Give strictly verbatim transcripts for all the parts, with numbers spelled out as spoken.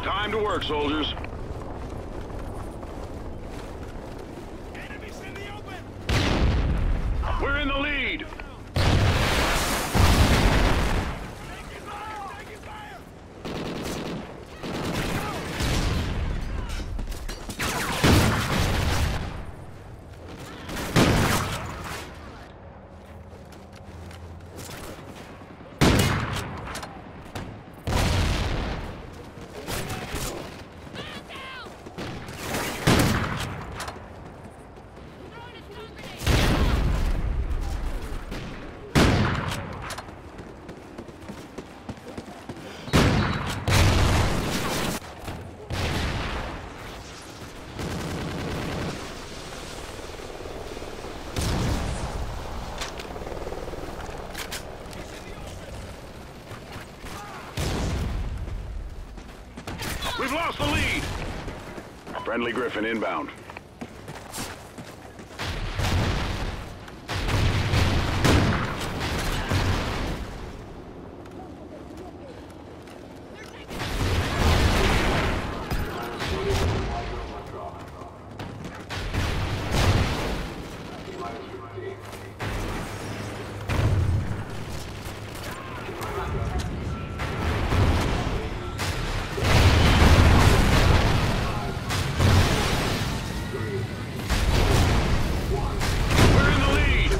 Time to work, soldiers. Enemies in the open! We're in the lead. Taking fire! Taking fire! We've lost the lead. Friendly Griffin inbound. We're in the lead.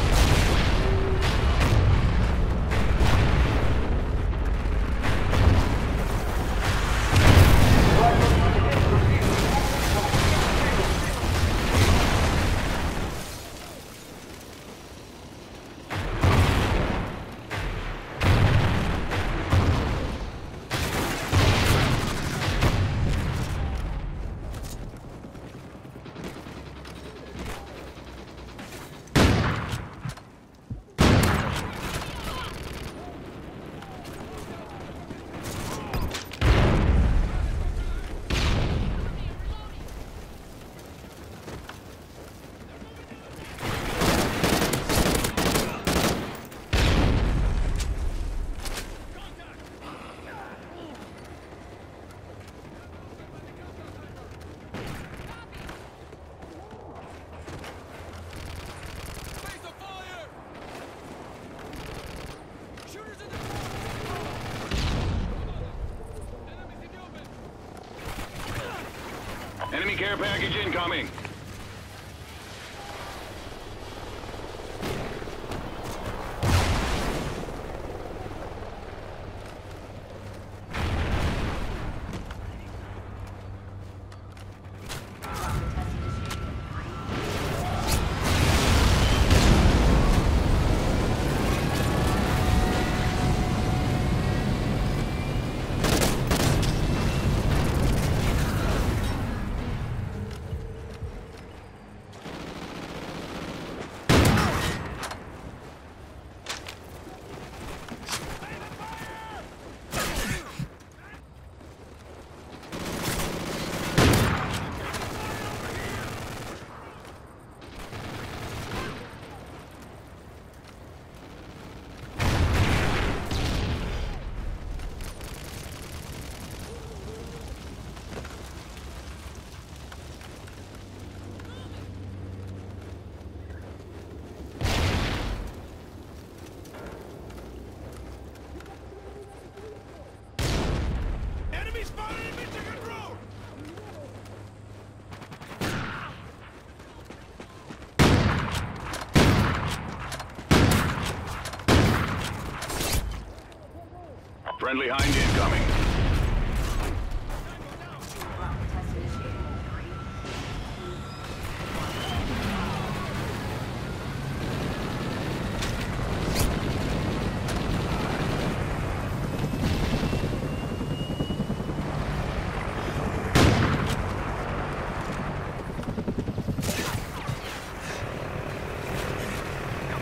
Face of fire! Shooters in the Enemies in the open! Enemy care package incoming. Enemies spotted in Michigan Road! Friendly Hind incoming.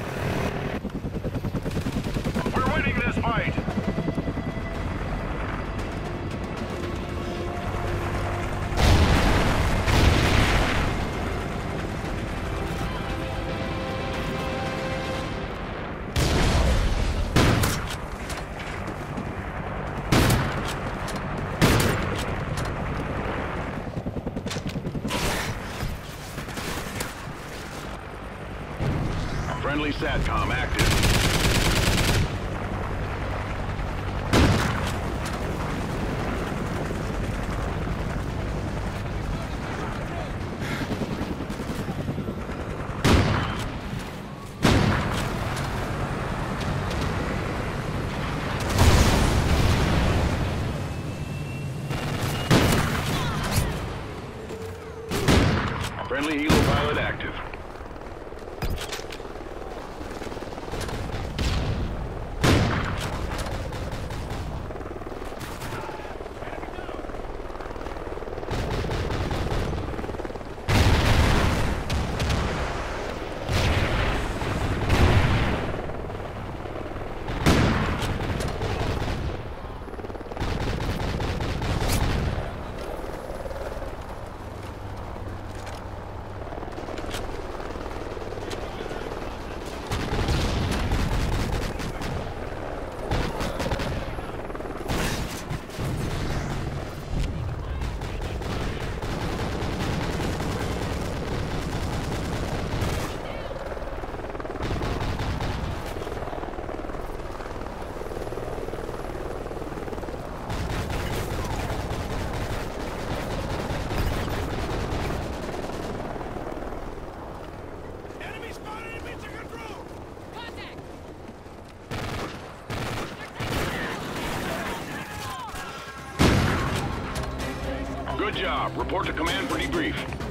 We're winning this fight. Friendly SATCOM active. Friendly Helo pilot active. Enemy spotted in mission control! Contact! Good job. Report to command for debrief.